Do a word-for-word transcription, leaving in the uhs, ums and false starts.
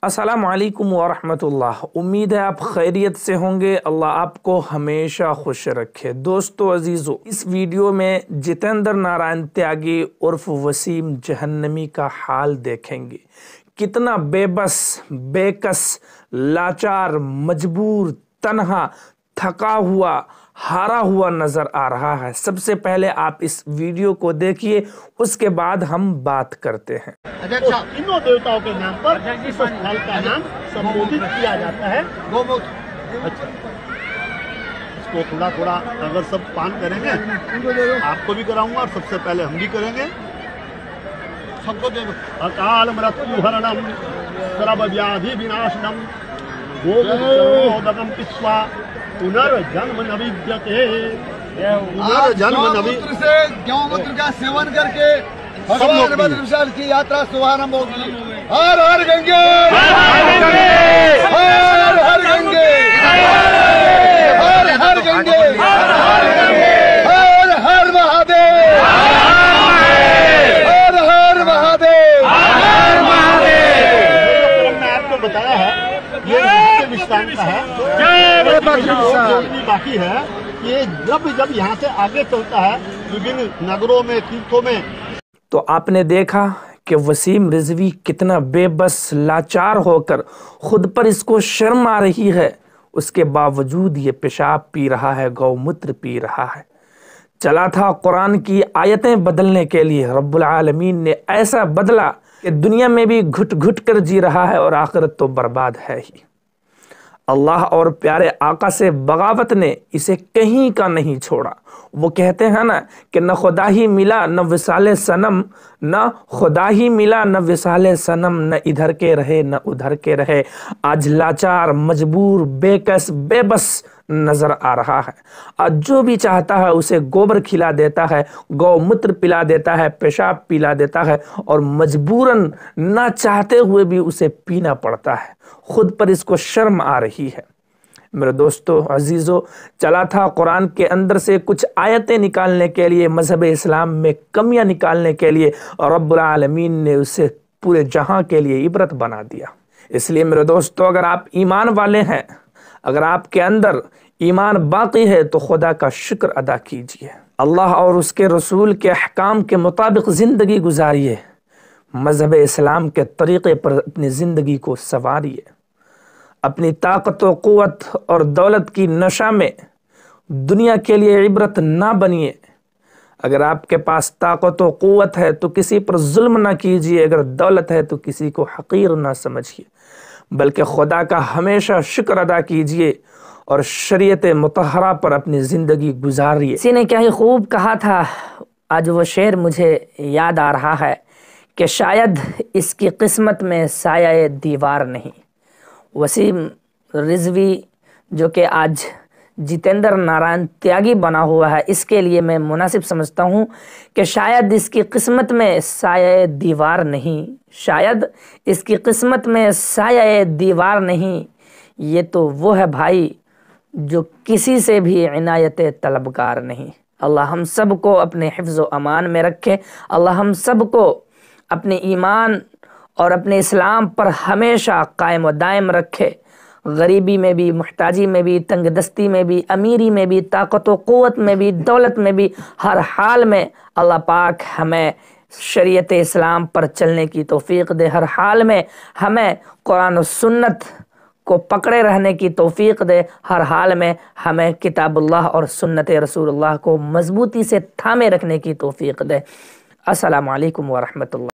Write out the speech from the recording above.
अस्सलाम वालेकुम वरहमतुल्लाह। उम्मीद है आप खैरियत से होंगे। अल्लाह आपको हमेशा खुश रखे। दोस्तों अजीज़ों, इस वीडियो में जितेंद्र नारायण त्यागी उर्फ वसीम जहन्नमी का हाल देखेंगे। कितना बेबस, बेकस, लाचार, मजबूर, तन्हा, थका हुआ, हारा हुआ नजर आ रहा है। सबसे पहले आप इस वीडियो को देखिए, उसके बाद हम बात करते हैं। तो तीनों देवताओं के नाम पर इस स्थल का नाम संबोधित किया जाता है गौमूत्र। अच्छा, इसको थोड़ा थोड़ा अगर सब पान करेंगे, आपको भी कराऊंगा और सबसे पहले हम भी करेंगे। सबको दे दो। अकाल मृत्यु हरणम सर्व व्याधि विनाशनम गोमूत्रम पिस्वा पुनर्जन्म न विद्यते। पुनर्जन्म न विद्यते से गौमूत्र का सेवन करके भगवान बद्रविशाल की यात्रा शुभारंभ होगी। हर हर गंगे, हर हर गंगे, हर हर गंगे, हर हर महादेव, हर हर महादेव। मैंने आपको बताया है ये विश्राम का है। बाकी है ये जब जब यहाँ से आगे चलता है विभिन्न नगरों में, तीर्थों में। तो आपने देखा कि वसीम रिजवी कितना बेबस, लाचार होकर खुद पर इसको शर्म आ रही है, उसके बावजूद ये पेशाब पी रहा है, गौमूत्र पी रहा है। चला था कुरान की आयतें बदलने के लिए, रब्बुल आलमीन ने ऐसा बदला कि दुनिया में भी घुट घुट कर जी रहा है और आखिरत तो बर्बाद है ही। अल्लाह और प्यारे आका से बगावत ने इसे कहीं का नहीं छोड़ा। वो कहते हैं ना कि न खुदा ही मिला न विसाले सनम, न खुदा ही मिला न विसाले सनम, न इधर के रहे न उधर के रहे। आज लाचार, मजबूर, बेकस, बेबस नजर आ रहा है। आज जो भी चाहता है उसे गोबर खिला देता है, गौमूत्र पिला देता है, पेशाब पिला देता है और मजबूरन ना चाहते हुए भी उसे पीना पड़ता है। खुद पर इसको शर्म आ रही है। मेरे दोस्तों अजीज़ों, चला था कुरान के अंदर से कुछ आयतें निकालने के लिए, मजहब इस्लाम में कमियां निकालने के लिए, और रब्बुल आलमीन ने उसे पूरे जहां के लिए इबरत बना दिया। इसलिए मेरे दोस्तों, अगर आप ईमान वाले हैं, अगर आपके अंदर ईमान बाकी है, तो खुदा का शुक्र अदा कीजिए। अल्लाह और उसके रसूल के अहकाम के मुताबिक ज़िंदगी गुजारिए। मजहब इस्लाम के तरीक़े पर अपनी ज़िंदगी को संवारिए। अपनी ताकत व क़ुव्वत और दौलत की नशा में दुनिया के लिए इबरत ना बनिए। अगर आपके पास ताकत व क़ुव्वत है तो किसी पर जुल्म ना कीजिए, अगर दौलत है तो किसी को हक़ीर ना समझिए, बल्कि खुदा का हमेशा शुक्र अदा कीजिए और शरीयत मुतहरा पर अपनी ज़िंदगी गुजारिए। किसी ने क्या ही खूब कहा था, आज वो शेर मुझे याद आ रहा है कि शायद इसकी किस्मत में साया दीवार नहीं। वसीम रिजवी जो कि आज जितेंद्र नारायण त्यागी बना हुआ है, इसके लिए मैं मुनासिब समझता हूँ कि शायद इसकी किस्मत में साया दीवार नहीं, शायद इसकी किस्मत में साया दीवार नहीं। ये तो वो है भाई जो किसी से भी इनायत तलबगार नहीं। अल्लाह हम सब को अपने हिफ्ज़ व अमान में रखे। अल्लाह हम सब को अपने ईमान और अपने इस्लाम पर हमेशा कायम व दायम रखे। गरीबी में भी, मुहताजी में भी, तंगदस्ती में भी, अमीरी में भी, ताकत व क़ुव्वत में भी, दौलत में भी, हर हाल में अल्लाह पाक हमें शरीयत इस्लाम पर चलने की तौफीक दे। हर हाल में हमें कुरान और सुन्नत को पकड़े रहने की तौफीक दे। हर हाल में हमें किताबुल्लाह और सुन्नत रसूलुल्लाह को मजबूती से थामे रखने की तौफीक दे। अस्सलामु अलैकुम व रहमतुल्लाह।